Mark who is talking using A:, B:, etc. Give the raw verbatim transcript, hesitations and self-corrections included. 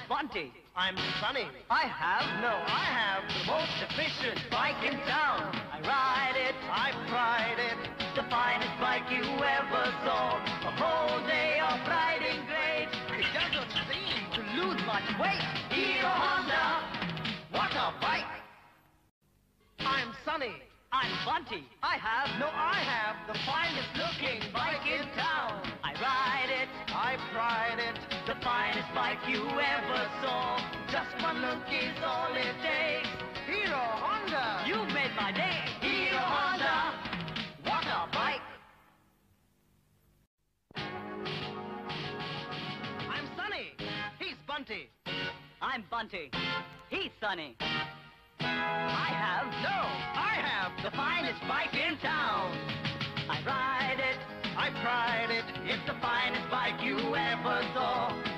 A: Bunty.
B: I'm Sunny.
A: I have
B: No, I have the most
A: efficient bike in town. I ride it,
B: I pride it.
A: the finest bike you ever saw. A whole day of riding great.
B: It doesn't seem
A: To lose much weight. Hero Honda.
B: what a bike. I'm Sunny.
A: I'm Bunty. I have
B: No, I have the finest looking bike in town.
A: I ride it,
B: I pride it.
A: the finest bike you ever saw. Just one look is all it takes.
B: Hero Honda.
A: You've made my day. Hero Honda. What a bike.
B: I'm Sunny. He's Bunty.
A: I'm Bunty. He's Sunny. I have
B: No, I have
A: the finest bike in town. I ride it,
B: I pride it.
A: it's the finest bike you ever saw.